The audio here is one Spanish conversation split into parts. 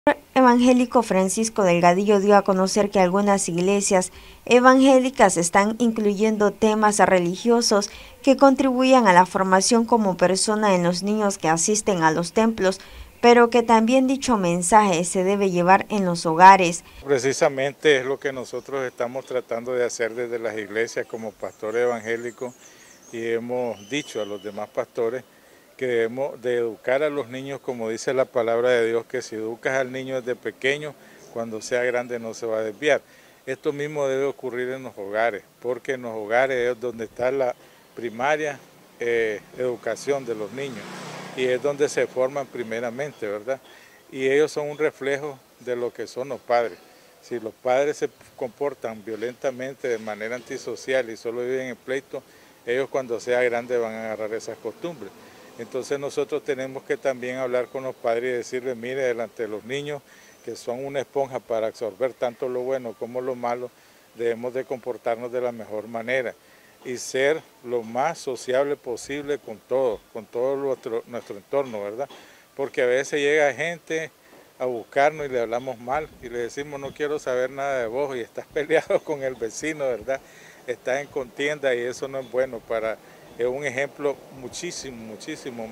Evangélico Francisco Delgadillo dio a conocer que algunas iglesias evangélicas están incluyendo temas religiosos que contribuyan a la formación como persona en los niños que asisten a los templos, pero que también dicho mensaje se debe llevar en los hogares. Precisamente es lo que nosotros estamos tratando de hacer desde las iglesias como pastores evangélicos, y hemos dicho a los demás pastores que debemos de educar a los niños, como dice la palabra de Dios, que si educas al niño desde pequeño, cuando sea grande no se va a desviar. Esto mismo debe ocurrir en los hogares, porque en los hogares es donde está la primaria educación de los niños y es donde se forman primeramente, ¿verdad? Y ellos son un reflejo de lo que son los padres. Si los padres se comportan violentamente de manera antisocial y solo viven en pleito, ellos cuando sea grande van a agarrar esas costumbres. Entonces nosotros tenemos que también hablar con los padres y decirles, mire, delante de los niños que son una esponja para absorber tanto lo bueno como lo malo, debemos de comportarnos de la mejor manera y ser lo más sociable posible con todo nuestro entorno, ¿verdad? Porque a veces llega gente a buscarnos y le hablamos mal y le decimos no quiero saber nada de vos y estás peleado con el vecino, ¿verdad? Estás en contienda y eso no es bueno es un ejemplo muchísimo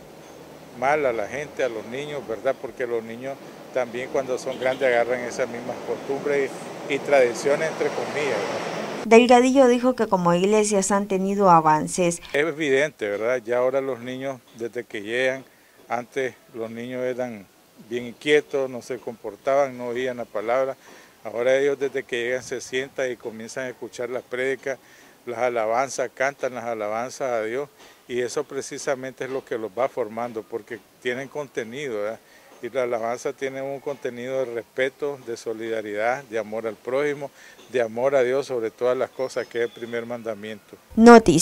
mal a la gente, a los niños, ¿verdad? Porque los niños también cuando son grandes agarran esas mismas costumbres y tradiciones entre comillas, ¿verdad? Delgadillo dijo que como iglesias han tenido avances. Es evidente, ¿verdad? Ya ahora los niños desde que llegan, antes los niños eran bien inquietos, no se comportaban, no oían la palabra. Ahora ellos desde que llegan se sientan y comienzan a escuchar las prédicas, las alabanzas, cantan las alabanzas a Dios y eso precisamente es lo que los va formando porque tienen contenido, ¿verdad? Y la alabanza tiene un contenido de respeto, de solidaridad, de amor al prójimo, de amor a Dios sobre todas las cosas, que es el primer mandamiento. Noticias.